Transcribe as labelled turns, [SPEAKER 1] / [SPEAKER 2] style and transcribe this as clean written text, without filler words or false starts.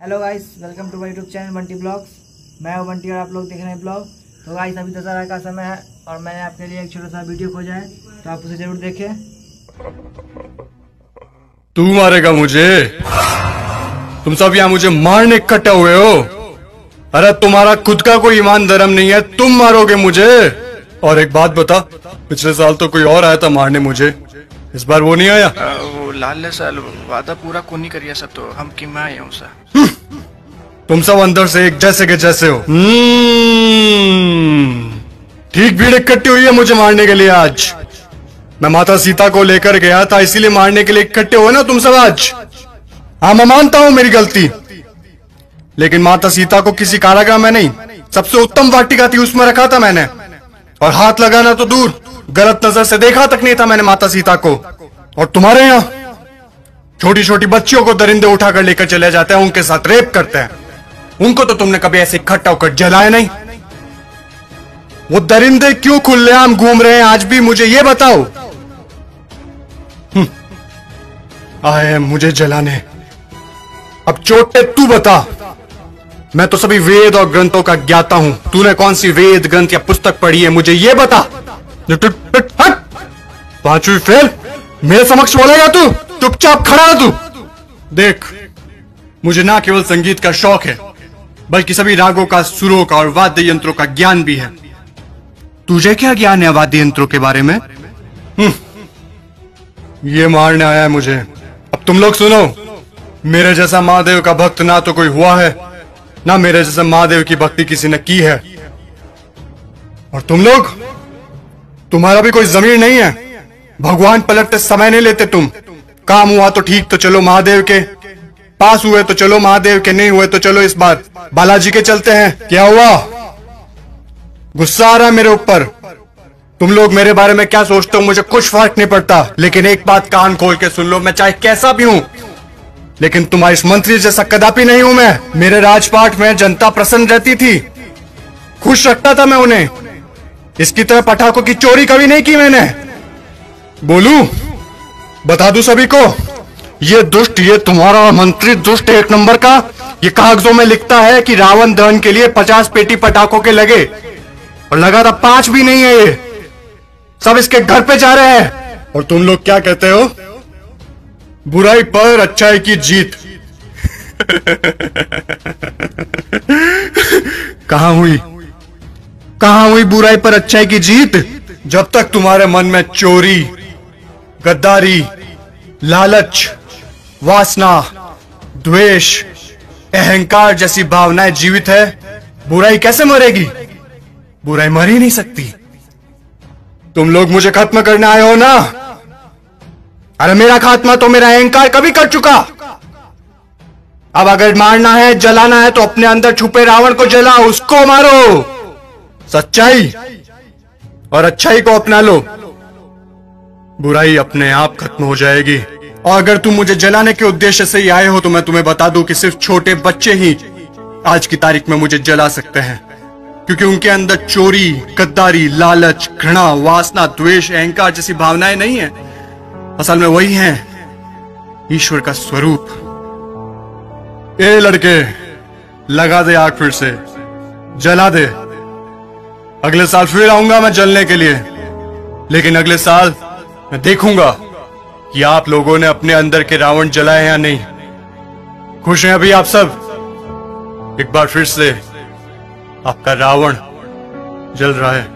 [SPEAKER 1] Hello guys, welcome to my YouTube channel Bunty blogs. मैं हूं बंटी और आप लोग देख रहे हैं ब्लॉग। तो गाइस, अभी दशहरा का समय है और मैंने आपके लिए एक छोटा सा वीडियो खोजा है, तो आप उसे जरूर देखें।
[SPEAKER 2] तू मारेगा मुझे? तुम सब यहाँ मुझे मारने इकट्ठे हुए हो? अरे तुम्हारा खुद का कोई ईमान धर्म नहीं है, तुम मारोगे मुझे? और एक बात बता, पिछले साल तो कोई और आया था मारने मुझे, इस बार वो नहीं आया?
[SPEAKER 3] वो लाल साल वादा पूरा को नहीं करिया सब, तो हम कि मैं आया हूँ सा।
[SPEAKER 2] तुम सब अंदर से एक जैसे के जैसे हो। ठीक भीड़ इकट्ठी हुई है मुझे मारने के लिए आज। मैं माता सीता को लेकर गया था, इसीलिए मारने के लिए इकट्ठे हुए ना तुम सब आज। हाँ, मैं मानता हूं मेरी गलती, लेकिन माता सीता को किसी कारागार में नहीं, सबसे उत्तम वाटिका थी उसमें रखा था मैंने। और हाथ लगाना तो दूर, गलत नजर से देखा तक नहीं था मैंने माता सीता को। और तुम्हारे यहाँ छोटी छोटी बच्चियों को दरिंदे उठाकर लेकर चले जाते हैं, उनके साथ रेप करते हैं। उनको तो तुमने कभी ऐसे इकट्ठा होकर जलाया नहीं। वो दरिंदे क्यों खुलेआम घूम रहे हैं आज भी, मुझे ये बताओ। आए मुझे जलाने। अब चोटे तू बता। मैं तो सभी वेद और ग्रंथों का ज्ञाता हूं, तूने कौन सी वेद ग्रंथ या पुस्तक पढ़ी है मुझे ये बता। पांचवी फेल मेरे समक्ष बोलेगा तू? चुपचाप खड़ा है तू। देख, मुझे ना केवल संगीत का शौक है, बल्कि सभी रागों का, सुरों का और वाद्य यंत्रों का ज्ञान भी है। तुझे क्या ज्ञान है वाद्य यंत्रों के बारे में? ये मारने आया है मुझे। अब तुम लोग सुनो, मेरे जैसा महादेव का भक्त ना तो कोई हुआ है, ना मेरे जैसा महादेव की भक्ति किसी ने की है। और तुम लोग, तुम्हारा भी कोई जमीर नहीं है। भगवान पलटते समय नहीं लेते तुम। काम हुआ तो ठीक, तो चलो महादेव के पास, हुए तो चलो महादेव के, नहीं हुए तो चलो इस बार बालाजी के चलते हैं। क्या हुआ? गुस्सा आ रहा है मेरे ऊपर? तुम लोग मेरे बारे में क्या सोचते हो मुझे कुछ फर्क नहीं पड़ता, लेकिन एक बात कान खोल के सुन लो, मैं चाहे कैसा भी हूं, लेकिन तुम्हारे इस मंत्री जैसा कदापि नहीं हूं मैं। मेरे राजपाट में जनता प्रसन्न रहती थी, खुश रखता था मैं उन्हें। इसकी तरह पटाखों की चोरी कभी नहीं की मैंने। बोलूं, बता दूं सभी को, ये दुष्ट, ये तुम्हारा मंत्री दुष्ट एक नंबर का, ये कागजों में लिखता है कि रावण दहन के लिए 50 पेटी पटाखों के लगे, और लगा था 5 भी नहीं है, ये सब इसके घर पे जा रहे हैं। और तुम लोग क्या कहते हो? बुराई पर अच्छाई की जीत। कहां हुई बुराई पर अच्छाई की जीत? जब तक तुम्हारे मन में चोरी, गद्दारी, लालच, वासना, द्वेष, अहंकार जैसी भावनाएं जीवित है, बुराई कैसे मरेगी? बुराई मर ही नहीं सकती। तुम लोग मुझे खत्म करने आए हो ना? अरे मेरा खात्मा तो मेरा अहंकार कभी कर चुका। अब अगर मारना है, जलाना है, तो अपने अंदर छुपे रावण को जलाओ, उसको मारो। सच्चाई और अच्छाई को अपना लो, बुराई अपने आप खत्म हो जाएगी। और अगर तुम मुझे जलाने के उद्देश्य से ही आए हो, तो मैं तुम्हें बता दूं कि सिर्फ छोटे बच्चे ही आज की तारीख में मुझे जला सकते हैं, क्योंकि उनके अंदर चोरी, गद्दारी, लालच, घृणा, वासना, द्वेष, अहंकार जैसी भावनाएं नहीं है। असल में वही हैं ईश्वर का स्वरूप। ए लड़के, लगा दे आग, फिर से जला दे। अगले साल फिर आऊंगा मैं जलने के लिए, लेकिन अगले साल मैं देखूंगा कि आप लोगों ने अपने अंदर के रावण जलाए या नहीं। खुश हैं अभी आप सब? एक बार फिर से आपका रावण जल रहा है।